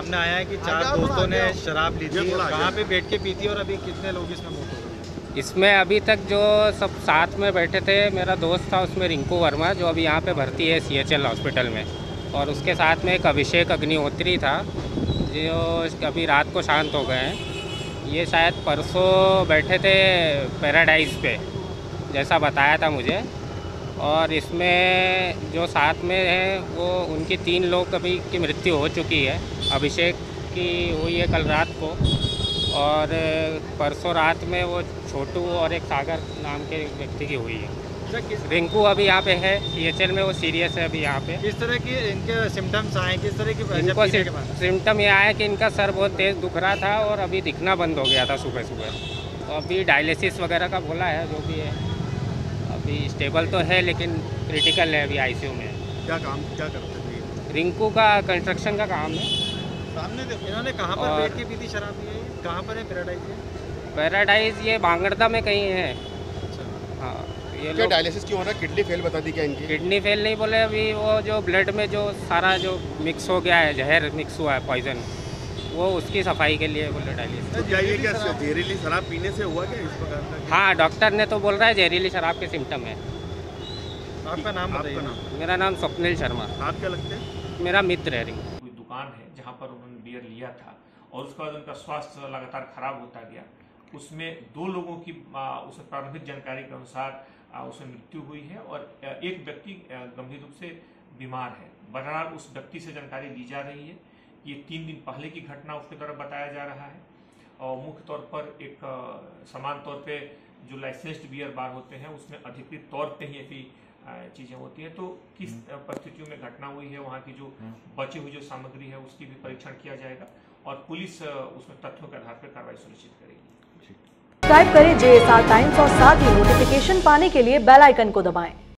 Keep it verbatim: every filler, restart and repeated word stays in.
सामने आया है कि चार दोस्तों ने शराब ली थी, कहाँ पे बैठ के पी थी और अभी कितने लोग इसमें मौत हो गई? इसमें अभी तक जो सब साथ में बैठे थे, मेरा दोस्त था उसमें रिंकू वर्मा, जो अभी यहाँ पे भर्ती है सी एच एल हॉस्पिटल में, और उसके साथ में एक अभिषेक अग्निहोत्री था जो अभी रात को शांत हो गए हैं। ये शायद परसों बैठे थे पैराडाइज पे, जैसा बताया था मुझे। और इसमें जो साथ में हैं वो उनकी तीन लोग अभी की मृत्यु हो चुकी है। अभिषेक की हुई है कल रात को, और परसों रात में वो छोटू और एक सागर नाम के व्यक्ति की हुई है। रिंकू अभी यहाँ पे है सी एच एल में, वो सीरियस है अभी यहाँ पे। किस तरह की इनके सिम्टम्स आए, किस तरह की इनको सिम्टम ये आया कि इनका सर बहुत तेज़ दुख रहा था और अभी दिखना बंद हो गया था सुबह सुबह। तो अभी डायलिसिस वगैरह का बोला है, जो भी है अभी स्टेबल तो है लेकिन क्रिटिकल है, अभी आई सी यू में है। क्या काम क्या करते थे? रिंकू का कंस्ट्रक्शन का काम है। सामने देखो इन्होंने कहाँ पर बैठ के पी थी शराब? ये कहाँ पर है पैराडाइज? पैराडाइज ये भांगड़दा में कहीं है। हाँ, ये क्या डायलिसिस क्यों हो रहा है? किडनी फेल बता दी क्या इनकी? किडनी फेल नहीं बोले, अभी वो जो ब्लड में जो सारा जो मिक्स हो गया है, जहर मिक्स हुआ है, पॉइजन, वो उसकी सफाई के लिए बोले डायलिसिस। ये क्या जहरीली शराब पीने से हुआ क्या इस प्रकार का? हाँ, डॉक्टर ने तो बोल रहा है जहरीली शराब के सिम्टम है। आपका नाम बताइए। मेरा नाम स्वप्निल शर्मा। आप क्या लगते हैं? मेरा मित्र है रिंकू। कोई दुकान है जहाँ पर उन्होंने बियर लिया था और उसके बाद उनका स्वास्थ्य लगातार खराब होता गया। उसमें दो लोगों की उस प्रारंभिक जानकारी के अनुसार उसमें मृत्यु हुई है और एक व्यक्ति गंभीर रूप से बीमार है। बहरहाल उस व्यक्ति से जानकारी ली जा रही है। ये तीन दिन पहले की घटना उसके द्वारा बताया जा रहा है और मुख्य तौर पर एक समान तौर पे जो लाइसेंस्ड बियर बार होते हैं उसमें अधिकृत तौर पे ही ऐसी चीज़ें होती हैं। तो किस परिस्थितियों में घटना हुई है, वहाँ की जो बची हुई जो सामग्री है उसकी भी परीक्षण किया जाएगा और पुलिस उसमें तथ्यों के आधार पर कार्रवाई सुनिश्चित करेगी। सब्सक्राइब करें जे एस आर टाइम्स और साथ ही नोटिफिकेशन पाने के लिए बेल आइकन को दबाएं।